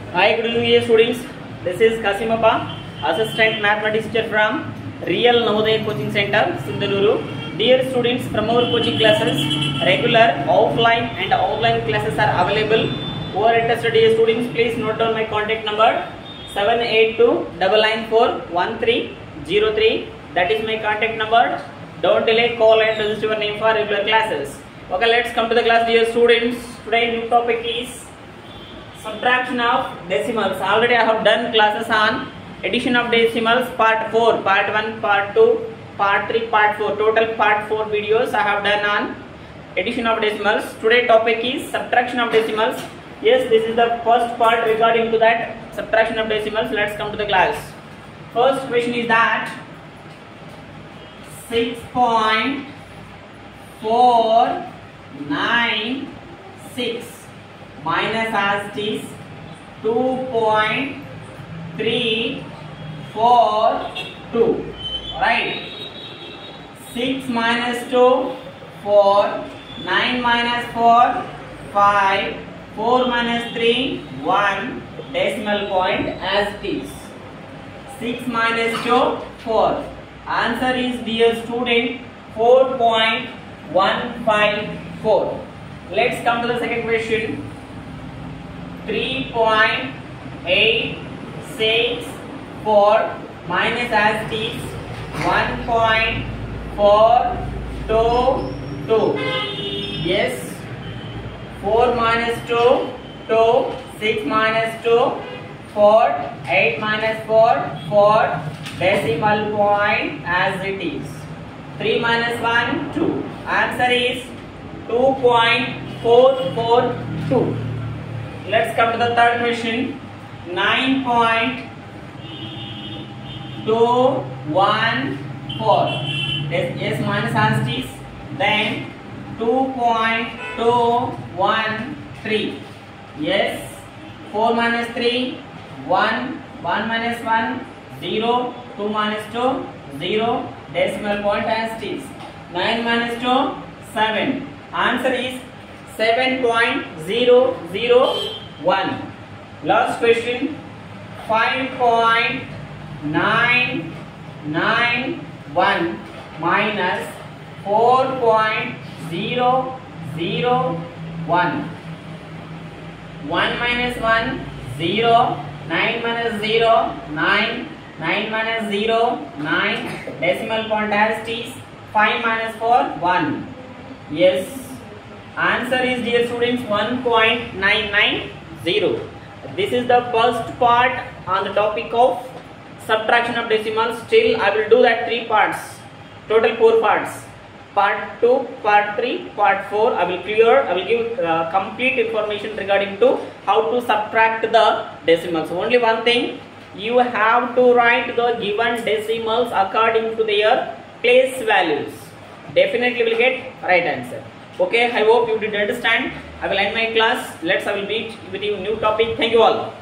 Hi, good evening, dear students. This is Kasimappa, Assistant Mathematics Teacher from Real Navodaya Coaching Center, Sindhuduru. Dear students, from our coaching classes, regular offline and online classes are available. Who are interested, dear students, please note down my contact number 78299411303. That is my contact number. Don't delay, call and register your name for regular classes. Okay, let's come to the class, dear students. Today new topic is subtraction of decimals. Already I have done classes on addition of decimals part 4, part 1, part 2, part 3, part 4. Total part 4 videos I have done on addition of decimals. Today topic is subtraction of decimals. Yes, this is the first part regarding to that subtraction of decimals. Let's come to the class. First question is that 6.496 minus as it is 2.342, right? 6 minus 2, 4, 9 minus 4, 5, 4 minus 3, 1, decimal point as it is. 6 minus 2, 4. Answer is, dear student, 4.154. Let's come to the second question. 3.864 minus as it is 1.422. Yes, 4 minus 2, 2, 6 minus 2, 4, 8 minus 4, 4, decimal point as it is. 3 minus 1, 2. Answer is 2.442. Let's come to the third question. 9.214. Yes, minus as it is. Then 2.213. Yes, 4 minus 3, 1, 1 minus 1, 0, 2 minus 2, 0, decimal point as it is. 9 minus 2, 7. Answer is 7.001. Last question. 5.991 minus 4.001. 1 minus 1, 0, 9 minus 0, 9, 9 minus 0, 9, decimal point as it is. 5 minus 4, 1. Yes, answer is, dear students, 1.990. This is the first part on the topic of subtraction of decimals. Still I will do that 3 parts, total 4 parts. Part 2, part 3, part 4 I will give complete information regarding to how to subtract the decimals. Only one thing, you have to write the given decimals according to their place values. Definitely will get right answer. Okay, I hope you did understand. I will end my class. I will meet with you new topic. Thank you all.